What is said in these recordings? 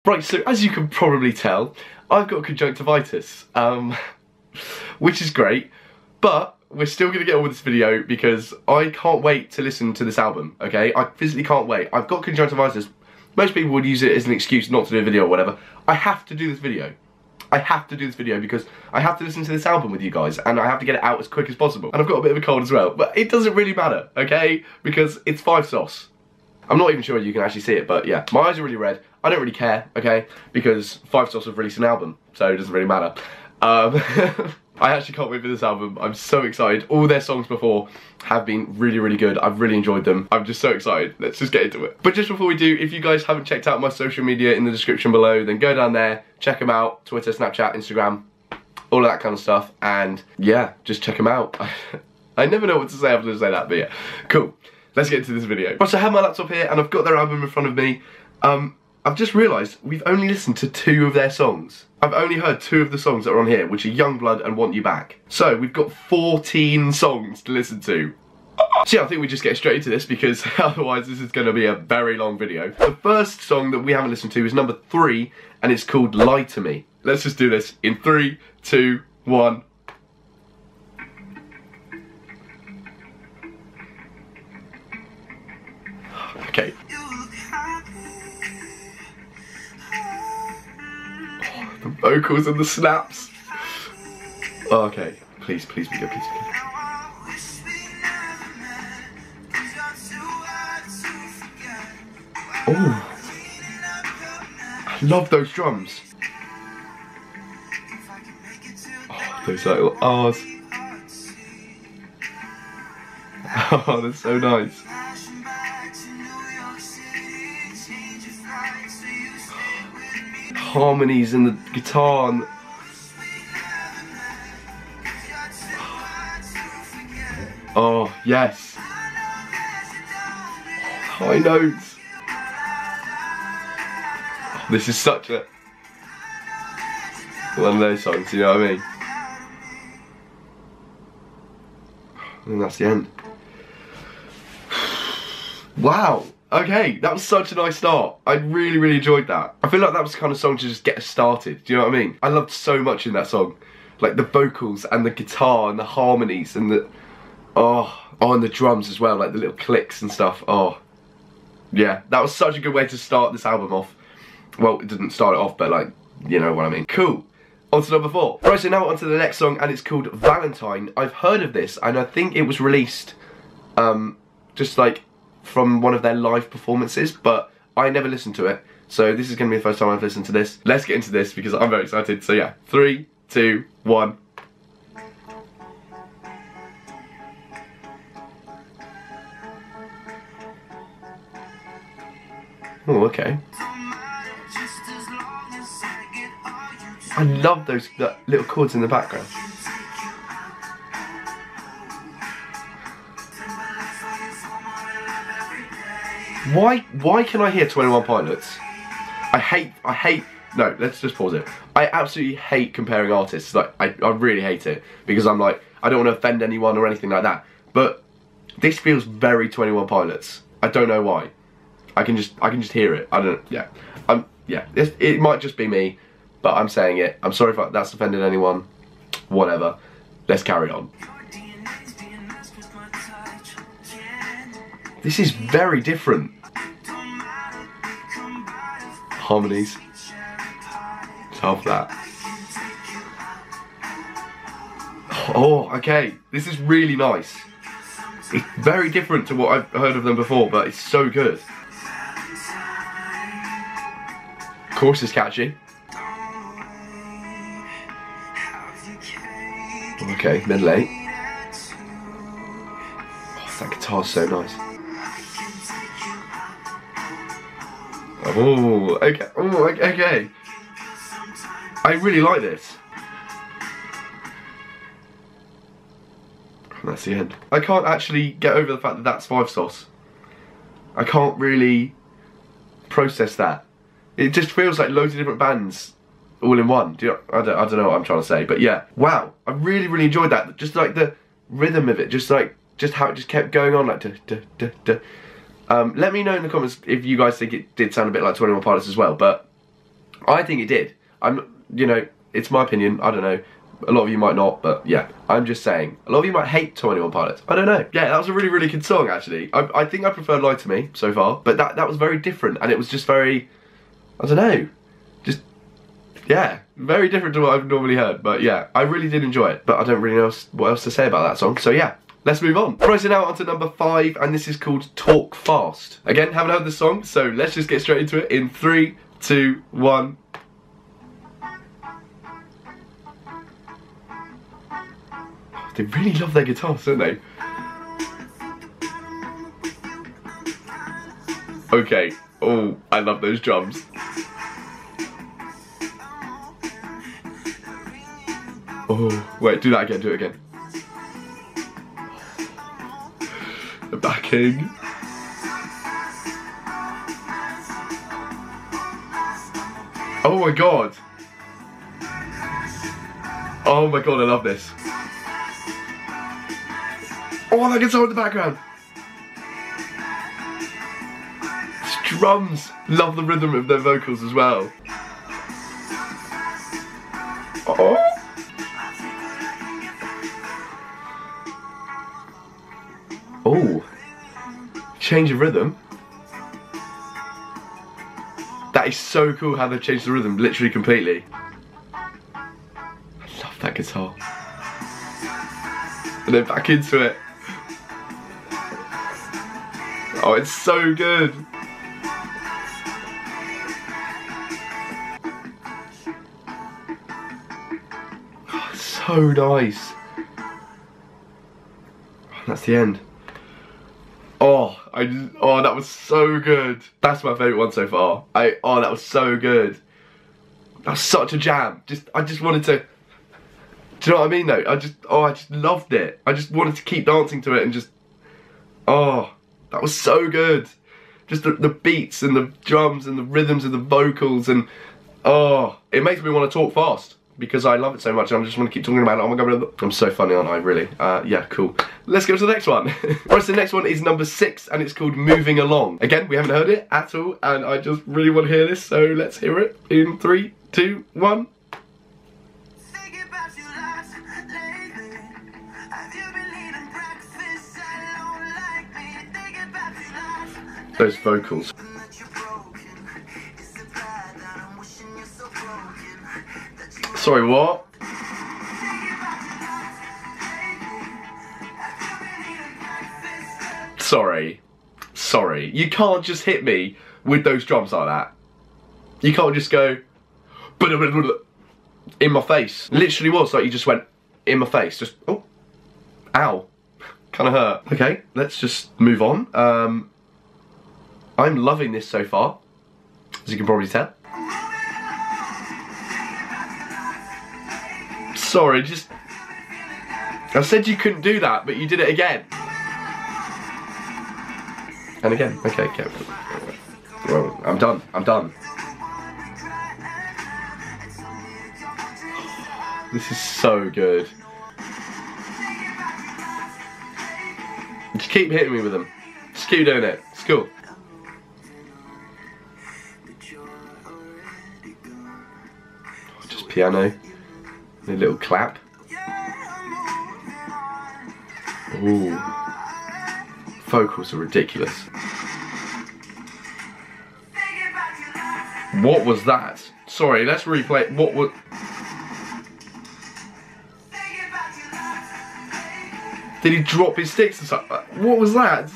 Right, so as you can probably tell, I've got conjunctivitis, which is great, but we're still going to get on with this video because I can't wait to listen to this album, okay? I physically can't wait. I've got conjunctivitis. Most people would use it as an excuse not to do a video or whatever. I have to do this video. I have to do this video because I have to listen to this album with you guys and I have to get it out as quick as possible. And I've got a bit of a cold as well, but it doesn't really matter, okay? Because it's 5 sauce. I'm not even sure you can actually see it, but yeah, my eyes are really red. I don't really care, okay? Because 5 sauce have released an album, so it doesn't really matter. I actually can't wait for this album. I'm so excited. All their songs before have been really, really good. I've really enjoyed them. I'm just so excited. Let's just get into it. But just before we do, if you guys haven't checked out my social media in the description below, then go down there, check them out. Twitter, Snapchat, Instagram, all of that kind of stuff. And yeah, just check them out. I never know what to say after I say that, but yeah, cool. Let's get into this video. Right, so I have my laptop here and I've got their album in front of me. I've just realised we've only listened to 2 of their songs. I've only heard 2 of the songs that are on here, which are Youngblood and Want You Back. So we've got 14 songs to listen to. So yeah, I think we just get straight into this because otherwise this is going to be a very long video. The first song that we haven't listened to is number 3 and it's called Lie to Me. Let's just do this in 3, 2, 1. Okay. The vocals and the snaps. Oh, okay, please be good, please be good. Oh, I love those drums. Oh, those little R's. Oh, that's so nice. Harmonies and the guitar and oh yes, high notes. Oh, this is such a one of those songs, you know what I mean? And that's the end. Wow. Okay, that was such a nice start. I really, really enjoyed that. I feel like that was the kind of song to just get us started. Do you know what I mean? I loved so much in that song. Like the vocals and the guitar and the harmonies and the... and the drums as well, like the little clicks and stuff. Oh, yeah, that was such a good way to start this album off. Well, it didn't start it off, but like, you know what I mean. Cool. On to number 4. Right, so now on to the next song and it's called Valentine. I've heard of this and I think it was released just like from one of their live performances, but I never listened to it, so this is going to be the first time I've listened to this. Let's get into this because I'm very excited. So yeah, 3, 2, 1. Oh, okay. I love those little chords in the background. Why can I hear 21 Pilots? I hate, no, let's just pause it. I absolutely hate comparing artists, like, I really hate it, because I'm like, I don't want to offend anyone or anything like that, but this feels very 21 Pilots. I don't know why. I can just hear it, I don't, yeah. Yeah, it might just be me, but I'm saying it. I'm sorry if that's offended anyone, whatever. Let's carry on. This is very different. Harmonies. Love that. Oh, okay. This is really nice. It's very different to what I've heard of them before, but it's so good. Chorus is catchy. Okay, middle 8. Oh, that guitar's so nice. Oh, okay. Oh, okay. I really like this. And that's the end. I can't actually get over the fact that that's 5 sauce. I can't really process that. It just feels like loads of different bands all in one. I don't know what I'm trying to say, but yeah. Wow, I really, really enjoyed that. Just like the rhythm of it, just how it just kept going on, like let me know in the comments if you guys think it did sound a bit like 21 Pilots as well, but I think it did. You know, it's my opinion, I don't know. A lot of you might not, but yeah, I'm just saying. A lot of you might hate 21 Pilots. I don't know. Yeah, that was a really, really good song, actually. I think I preferred Lie to Me so far, but that was very different, and it was just very, I don't know, just, yeah, very different to what I've normally heard. But yeah, I really did enjoy it, but I don't really know what else to say about that song, so yeah. Let's move on. Right, so now on to number 5, and this is called Talk Fast. Again, haven't heard this song, so let's just get straight into it in 3, 2, 1. They really love their guitars, don't they? Okay. Oh, I love those drums. Oh, wait, do that again, do it again. The backing. Oh my god. Oh my god, I love this. Oh, that guitar in the background. It's drums. Love the rhythm of their vocals as well. Oh. Oh. Change of rhythm. That is so cool how they've changed the rhythm literally completely. I love that guitar. And then back into it. Oh, it's so good. Oh, it's so nice. That's the end. Oh, oh, that was so good. That's my favourite one so far. Oh, that was so good. That was such a jam. I just wanted to. Do you know what I mean though? I just loved it. I just wanted to keep dancing to it and just. Oh, that was so good. Just the beats and the drums and the rhythms and the vocals and. Oh, it makes me want to talk fast. Because I love it so much, I just want to keep talking about it. Oh my god, I'm so funny, aren't I, really? Yeah, cool. Let's go to the next one. Right, so the next one is number 6, and it's called Moving Along. Again, we haven't heard it at all, and I just really want to hear this, so let's hear it in 3, 2, 1. Those vocals. Sorry, what? Sorry. You can't just hit me with those drums like that. You can't just go in my face. Literally was like you just went in my face. Just, oh, ow. Kind of hurt. Okay, let's just move on. I'm loving this so far, as you can probably tell. Sorry, just... I said you couldn't do that, but you did it again. And again. Okay. Well, I'm done. This is so good. Just keep hitting me with them. Just keep doing it. It's cool. Just piano. A little clap. Ooh. Vocals are ridiculous. What was that? Sorry, let's replay it. What was... Did he drop his sticks or something? What was that?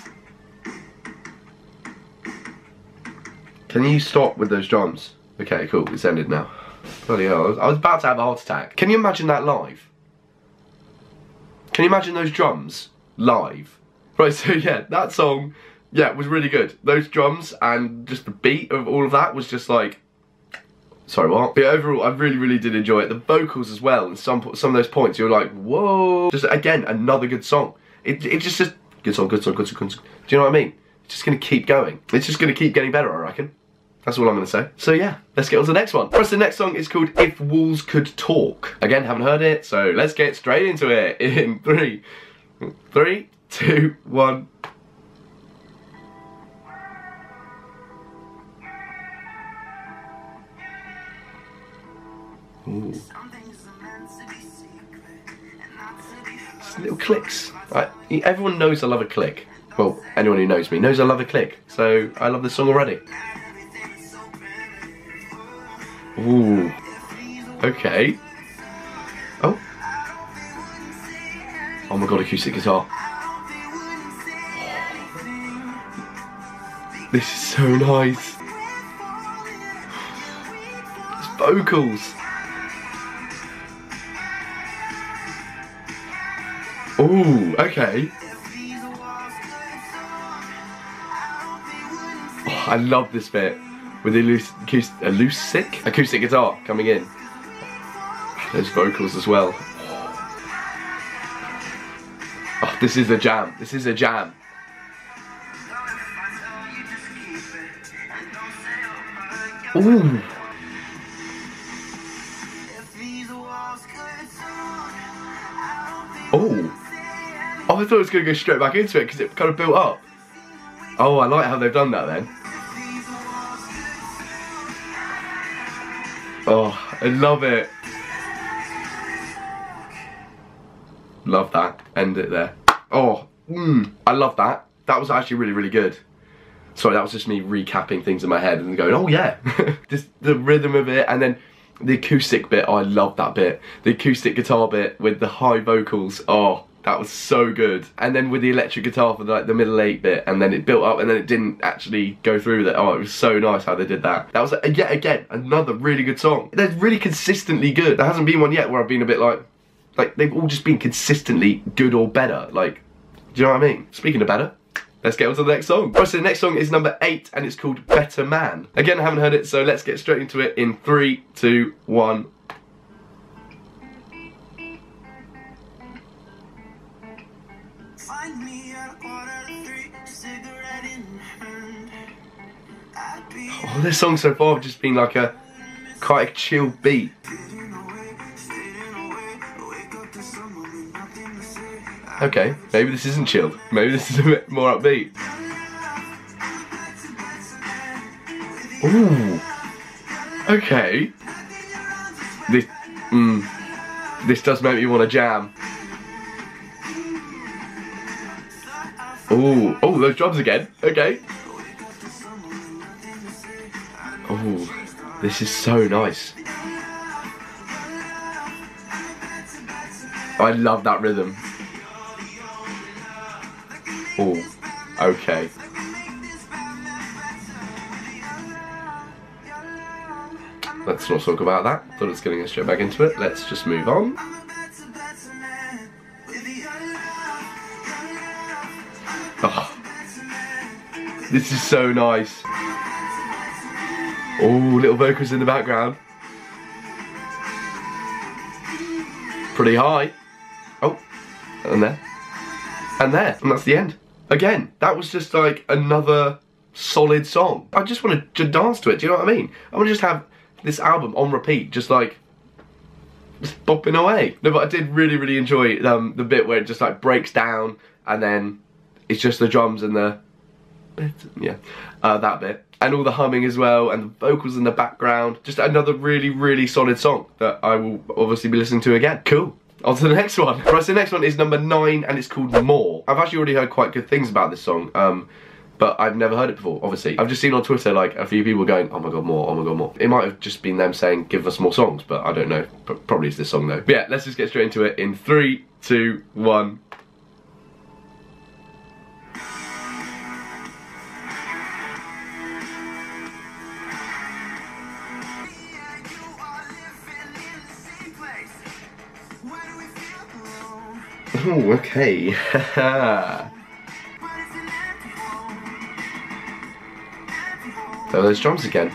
Can you stop with those drums? Okay, cool, it's ended now. Bloody hell, I was about to have a heart attack. Can you imagine that live? Can you imagine those drums live? Right, so yeah, that song, yeah, was really good. Those drums and just the beat of all of that was just like, sorry, what? But overall, I really did enjoy it. The vocals as well, and some of those points, you're like, whoa. Just, again, another good song. It's just good song. Do you know what I mean? It's just gonna keep going. It's just gonna keep getting better, I reckon. That's all I'm going to say. So yeah, let's get on to the next one. First, the next song is called If Walls Could Talk. Again, haven't heard it, so let's get straight into it in 3, 2, 1. Ooh. Just little clicks. Everyone knows I love a click. Well, anyone who knows me knows I love a click. So I love this song already. Ooh. Okay. Oh. Oh my god, acoustic guitar. This is so nice. It's vocals. Ooh, okay. Oh, I love this bit with the acoustic guitar coming in. Those vocals as well. Oh, this is a jam. This is a jam. Ooh. Oh. Oh, I thought it was going to go straight back into it because it kind of built up. Oh, I like how they've done that then. Oh, I love it. Love that. End it there. Oh, I love that. That was actually really, really good. Sorry, that was just me recapping things in my head and going, oh yeah. Just the rhythm of it, and then the acoustic bit. Oh, I love that bit. The acoustic guitar bit with the high vocals. Oh, that was so good. And then with the electric guitar for the middle 8 bit, and then it built up and then it didn't actually go through with it. Oh, it was so nice how they did that. That was, yet again, another really good song. They're really consistently good. There hasn't been one yet where I've been a bit like they've all just been consistently good or better. Like, do you know what I mean? Speaking of better, let's get on to the next song. Right, so the next song is number 8 and it's called Better Man. Again, I haven't heard it, so let's get straight into it in 3, 2, 1. Oh, this song so far have just been like quite a chill beat. Okay, maybe this isn't chilled. Maybe this is a bit more upbeat. Ooh. Okay. This does make me want to jam. Ooh. Oh, those drums again. Okay. Ooh. This is so nice. I love that rhythm. Oh, okay. Let's not talk about that. Thought it was getting us straight back into it. Let's just move on. Oh, this is so nice. Oh, little vocals in the background. Pretty high. Oh, and there. And there. And that's the end. Again, that was just like another solid song. I just want to dance to it, do you know what I mean? I want to just have this album on repeat, just bopping away. No, but I did really, really enjoy the bit where it just like breaks down and then it's just the drums and the, yeah, that bit. And all the humming as well and the vocals in the background. Just another really, really solid song that I will obviously be listening to again. Cool. On to the next one. Right, so the next one is number 9 and it's called More. I've actually already heard quite good things about this song, but I've never heard it before, obviously. I've just seen on Twitter like a few people going, oh my god, more, oh my god, more. It might have just been them saying, give us more songs, but I don't know. Probably it's this song though. But yeah, let's just get straight into it in 3, 2, 1. Oh, okay. There are those drums again.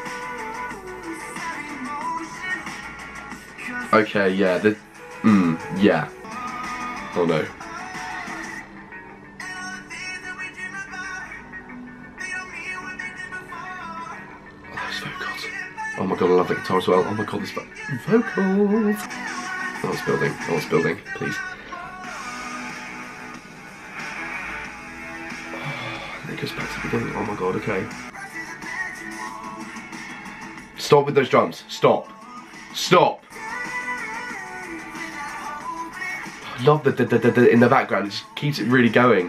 Okay, yeah, yeah. Oh no. Oh, those vocals. Oh my god, I love the guitar as well. Oh my god, this vocals. Oh, it's building. Oh, it's building. Please. It goes back to the beginning. Oh my god, okay. Stop with those drums. Stop. Stop. I love the in the background. It just keeps it really going.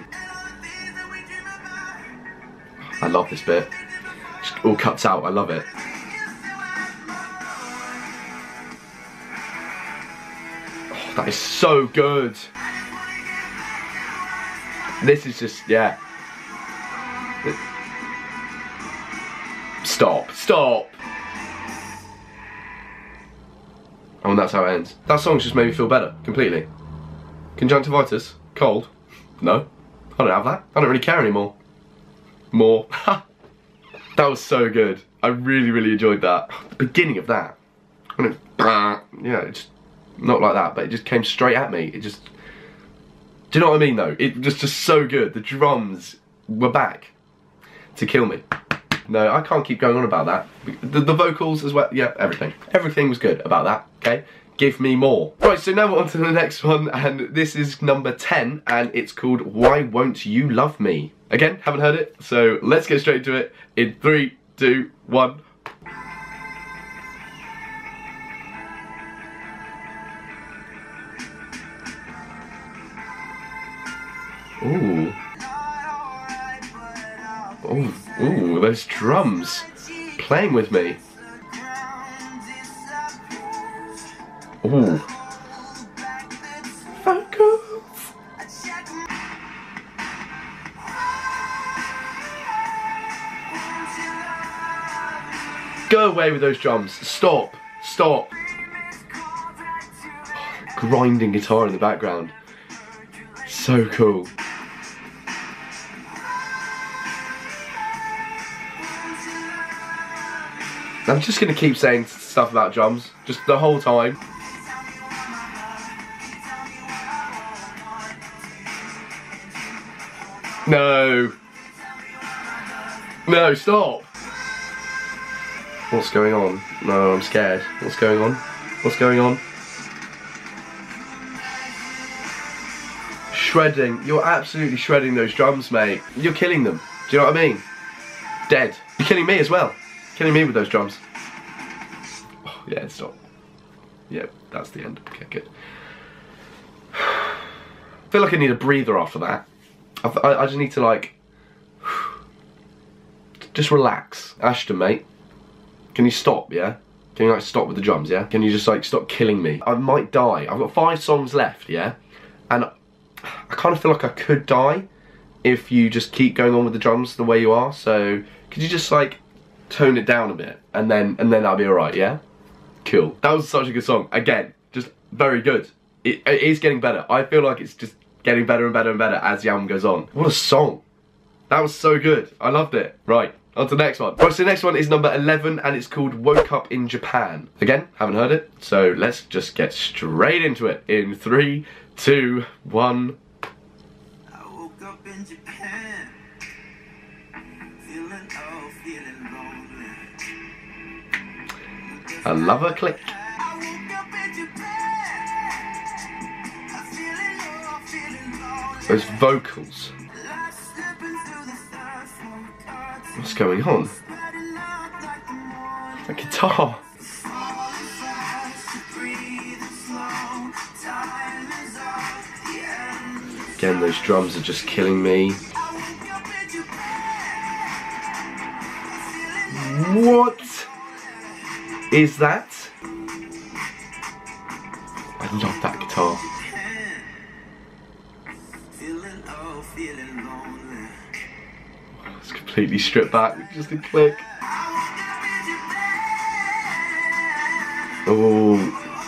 I love this bit. It just all cuts out. I love it. Oh, that is so good. This is just, yeah. Stop. Stop. Oh, and that's how it ends. That song's just made me feel better, completely. Conjunctivitis? Cold? No. I don't have that. I don't really care anymore. More. That was so good. I really, really enjoyed that. The beginning of that. When it, yeah, it's not like that, but it just came straight at me. It just... Do you know what I mean, though? It was just so good. The drums were back to kill me. No, I can't keep going on about that. The vocals as well, yeah, everything. Everything was good about that, okay? Give me more. Right, so now we're on to the next one, and this is number 10, and it's called Why Won't You Love Me? Again, haven't heard it, so let's get straight into it in 3, 2, 1. Ooh. Ooh, ooh, those drums playing with me. Ooh. Focus. Go away with those drums. Stop. Stop. Oh, grinding guitar in the background. So cool. I'm just gonna keep saying stuff about drums, just the whole time. No. No, stop. What's going on? No, I'm scared. What's going on? What's going on? Shredding. You're absolutely shredding those drums, mate. You're killing them. Do you know what I mean? Dead. You're killing me as well. Killing me with those drums. Oh, yeah, stop. Yeah, that's the end. Okay, good. I feel like I need a breather after that. I just need to, like, just relax. Ashton, mate, can you stop, yeah? Can you, like, stop with the drums, yeah? Can you just, like, stop killing me? I might die. I've got 5 songs left, yeah? And I kind of feel like I could die if you just keep going on with the drums the way you are. So, could you just, like, tone it down a bit, and then that'll be alright, yeah? Cool. That was such a good song. Again, just very good. It is getting better. I feel like it's just getting better and better and better as the album goes on. What a song. That was so good. I loved it. Right, on to the next one. Right, so the next one is number 11, and it's called Woke Up in Japan. Again, haven't heard it, so let's just get straight into it in 3, 2, 1. I woke up in Japan. Feeling lonely. I love a click. Those vocals. What's going on? The guitar. Again, those drums are just killing me. What is that? I love that guitar. It's completely stripped back, just a click. Oh,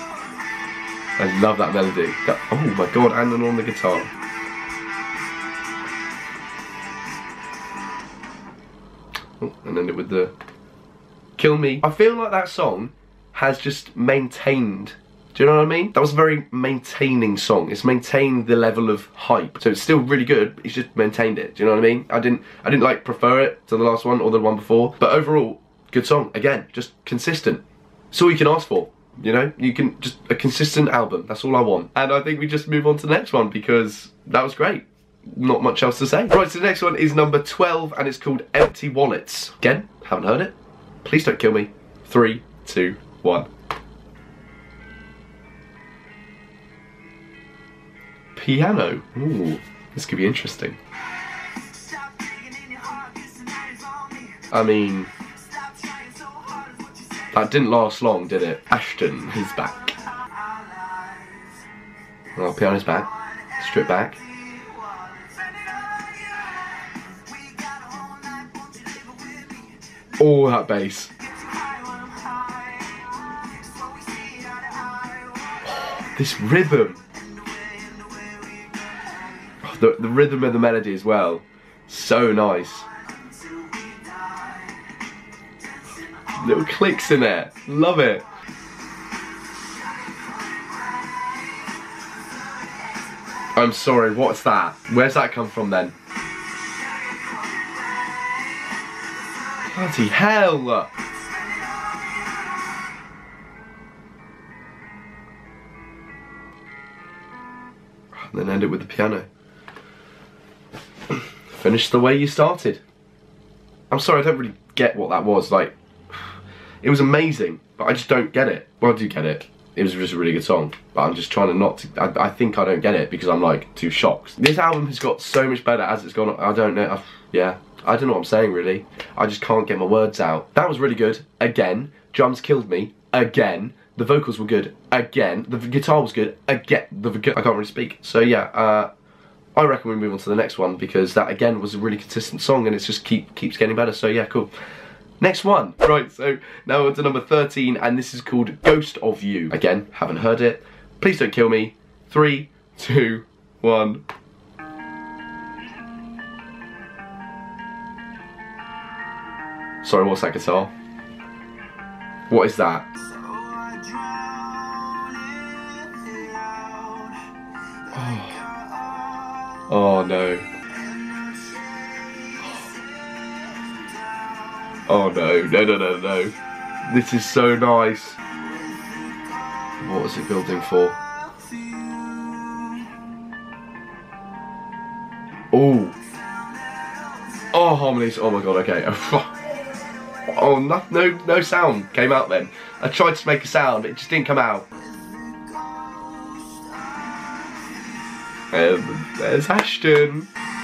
I love that melody. Oh my god, and then on the guitar. Oh, and then it with the Kill Me. I feel like that song has just maintained. Do you know what I mean? That was a very maintaining song. It's maintained the level of hype. So it's still really good, but it's just maintained it. Do you know what I mean? I didn't like prefer it to the last one or the one before. But overall, good song. Again, just consistent. It's all you can ask for. You know? You can just a consistent album. That's all I want. And I think we just move on to the next one because that was great. Not much else to say. Right, so the next one is number 12 and it's called Empty Wallets. Again, haven't heard it. Please don't kill me. 3, 2, 1. piano. Ooh, this could be interesting. I mean, that didn't last long, did it? Ashton is back. Oh, piano's back. Strip back. Oh, that bass. This rhythm. The rhythm of the melody as well. So nice. Little clicks in there. Love it. I'm sorry, what's that? Where's that come from then? Bloody hell! And then end it with the piano. Finish the way you started. I'm sorry, I don't really get what that was. Like, it was amazing, but I just don't get it. Well, I do get it. It was just a really good song, but I'm just trying to not to. I think I don't get it because I'm like too shocked. This album has got so much better as it's gone on. I don't know. Yeah, I don't know what I'm saying really. I just can't get my words out. That was really good. Again, drums killed me. Again, the vocals were good. Again, the guitar was good. Again, I can't really speak. So yeah, I reckon we move on to the next one because that again was a really consistent song and it's just keeps getting better. So yeah, cool. Next one. Right, so now on to number 13 and this is called Ghost of You. Again, haven't heard it. Please don't kill me. 3, 2, 1. Sorry, what's that guitar? What is that? Oh, oh no. Oh no, no. This is so nice. What is it building for? Oh. Oh, harmonies. Oh my god, okay. Oh, no sound came out then. I tried to make a sound, it just didn't come out. There's Ashton.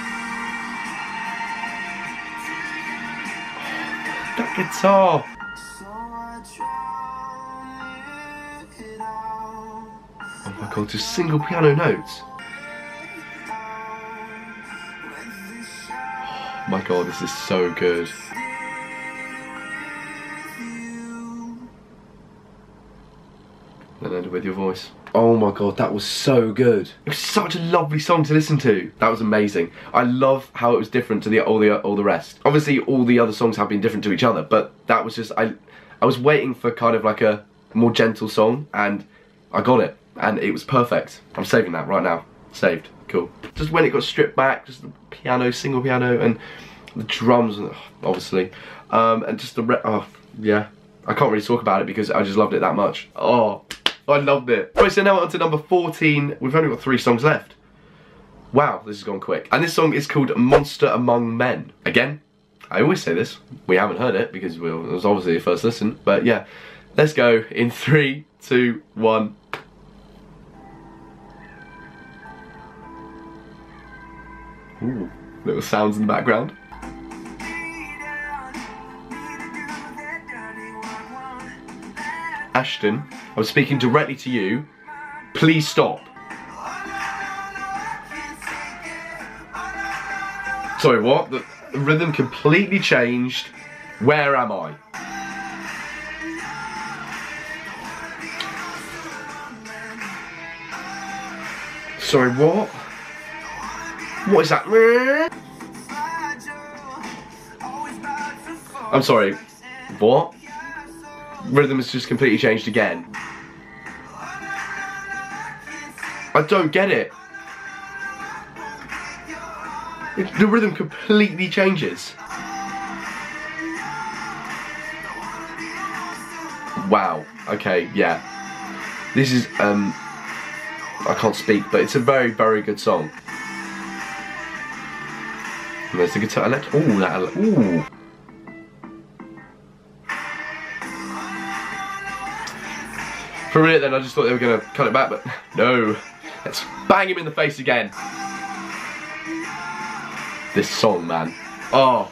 That guitar. Oh my god, just single piano notes. Oh my god, this is so good. And end it with your voice. Oh my god, that was so good. It was such a lovely song to listen to. That was amazing. I love how it was different to all the rest. Obviously, all the other songs have been different to each other, but that was just I was waiting for kind of like a more gentle song, and I got it, and it was perfect. I'm saving that right now. Saved. Cool. Just when it got stripped back, just the piano, single piano, and the drums, obviously, and just the yeah. I can't really talk about it because I just loved it that much. Oh. I loved it. Right, so now on to number 14. We've only got 3 songs left. Wow, this has gone quick. And this song is called Monster Among Men. Again, I always say this. We haven't heard it because it was obviously a first listen. But yeah, let's go in 3, 2, 1. Ooh, little sounds in the background. Ashton, I'm speaking directly to you. Please stop. Sorry, what? The rhythm completely changed. Where am I? Sorry, what? What is that? I'm sorry. What? Rhythm has just completely changed again. I don't get it. The rhythm completely changes. Wow. Okay, yeah. This is, I can't speak, but it's a very, very good song. And there's the guitar. Ooh, that. Ooh. For a minute then I just thought they were going to cut it back, but no. Let's bang him in the face again. This song, man. Oh.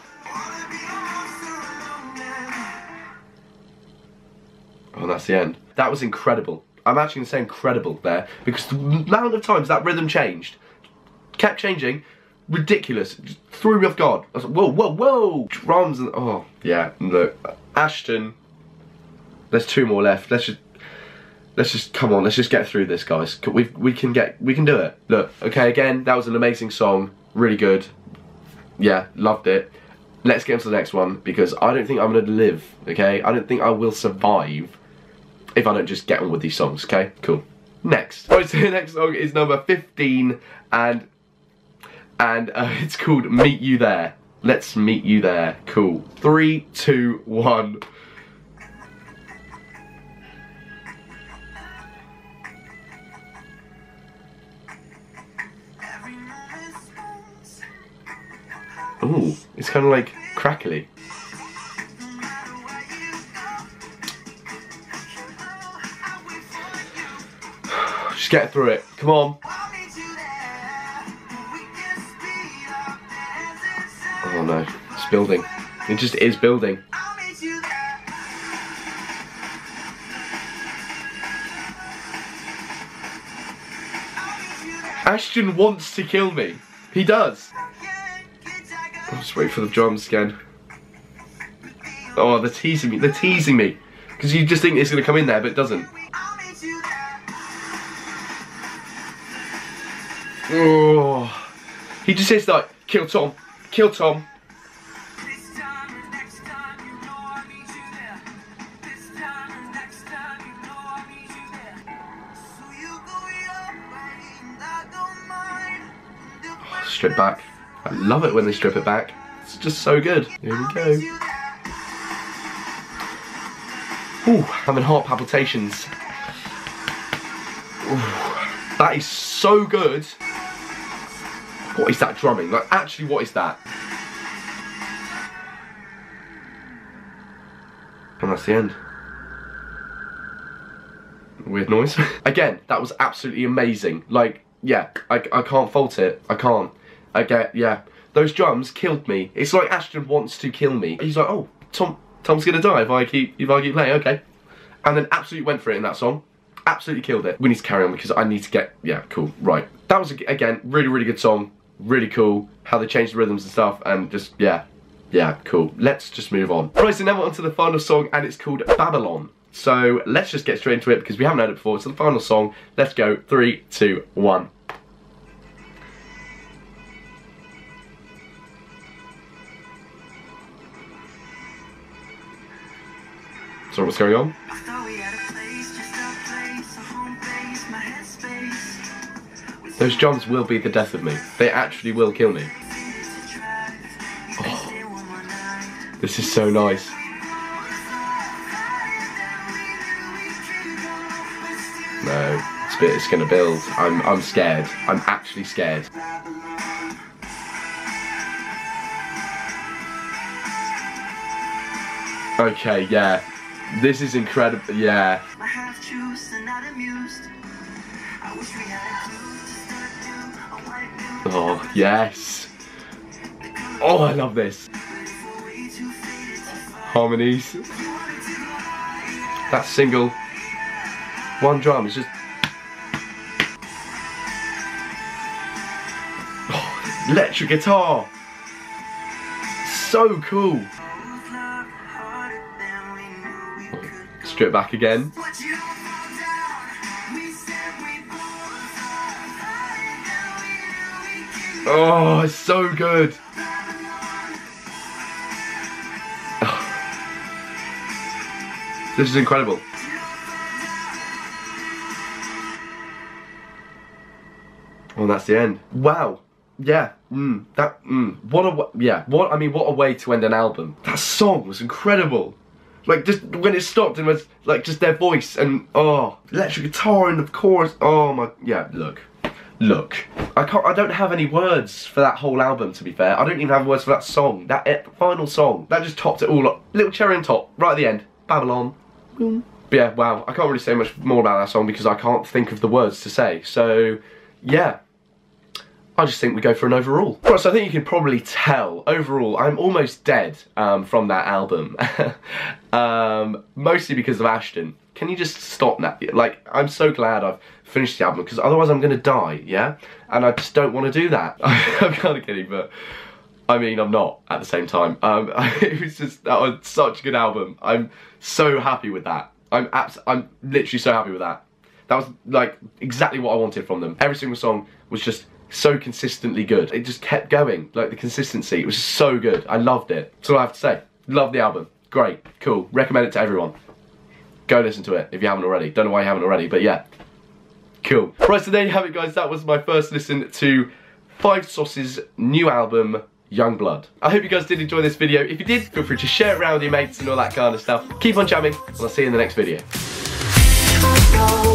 Oh, that's the end. That was incredible. I'm actually going to say incredible there, because the amount of times that rhythm changed, kept changing, ridiculous. Just threw me off guard. I was like, whoa, whoa, whoa. Drums and, oh, yeah. Look, Ashton. There's 2 more left. Let's just come on. Let's just get through this, guys. We can do it. Look, okay. Again, that was an amazing song. Really good. Yeah, loved it. Let's get into the next one, because I don't think I'm gonna live. Okay, I don't think I will survive if I don't just get on with these songs. Okay, cool. Next. Right, so the next song is number 15, and it's called "Meet You There." Let's meet you there. Cool. 3, 2, 1. Ooh, it's kind of like crackly. Just get through it. Come on. Oh no, it's building. It just is building. Ashton wants to kill me. He does. I'll just wait for the drums again. Oh, they're teasing me. They're teasing me. Because you just think it's going to come in there, but it doesn't. Oh. He just says like, kill Tom. Kill Tom. Oh, strip back. I love it when they strip it back. It's just so good. Here we go. Ooh, having heart palpitations. Ooh, that is so good. What is that drumming? Like, actually, what is that? And that's the end. Weird noise. Again, that was absolutely amazing. Like, yeah, I can't fault it. I can't. Yeah, those drums killed me. It's like Ashton wants to kill me. He's like, oh, Tom's gonna die if I keep playing, okay. And then absolutely went for it in that song. Absolutely killed it. We need to carry on because I need to get, yeah, cool, right. That was, again, really, really good song. Really cool. How they changed the rhythms and stuff, and just, yeah, cool. Let's just move on. Right, so now we're on to the final song, and it's called Babylon. So let's just get straight into it because we haven't heard it before. So the final song, let's go. 3, 2, 1. So what's going on? Those drums will be the death of me. They actually will kill me. Oh, this is so nice. No, it's gonna build. I'm scared. I'm actually scared. Okay, yeah. This is incredible, yeah. Oh, yes. Oh, I love this. Harmonies. That single. One drum is just... Oh, electric guitar. So cool. Strip back again. Oh, it's so good. Oh. This is incredible. Oh, and that's the end. Wow. Yeah. What a way to end an album. That song was incredible. Like, just when it stopped and was like just their voice and oh, electric guitar and of course, oh my, yeah, look. I don't have any words for that whole album, to be fair. I don't even have words for that song, that final song. That just topped it all up. Little cherry on top, right at the end. Babylon. Boom. But yeah, wow, I can't really say much more about that song because I can't think of the words to say. So, yeah, I just think we go for an overall. Right, so I think you can probably tell, overall, I'm almost dead from that album. Mostly because of Ashton. Can you just stop now? Like, I'm so glad I've finished the album, because otherwise I'm gonna die, yeah? And I just don't want to do that. I'm kind of kidding, but I mean, I'm not at the same time. It was just, that was such a good album. I'm so happy with that. I'm literally so happy with that. That was like exactly what I wanted from them. Every single song was just so consistently good. It just kept going, like the consistency. It was so good. I loved it. That's all I have to say. Love the album. Great, cool. Recommend it to everyone. Go listen to it if you haven't already. Don't know why you haven't already, but yeah. Cool. Right, so there you have it, guys. That was my first listen to Five Sauce's new album, Young Blood. I hope you guys did enjoy this video. If you did, feel free to share it around with your mates and all that kind of stuff. Keep on jamming, and I'll see you in the next video.